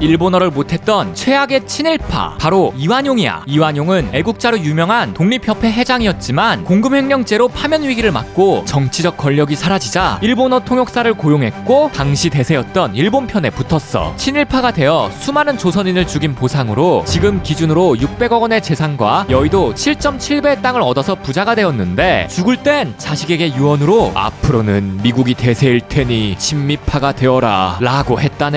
일본어를 못했던 최악의 친일파, 바로 이완용이야. 이완용은 애국자로 유명한 독립협회 회장이었지만 공금횡령죄로 파면 위기를 맞고 정치적 권력이 사라지자 일본어 통역사를 고용했고 당시 대세였던 일본 편에 붙었어. 친일파가 되어 수많은 조선인을 죽인 보상으로 지금 기준으로 600억 원의 재산과 여의도 7.7배의 땅을 얻어서 부자가 되었는데, 죽을 땐 자식에게 유언으로 앞으로는 미국이 대세일 테니 친미파가 되어라 라고 했다네.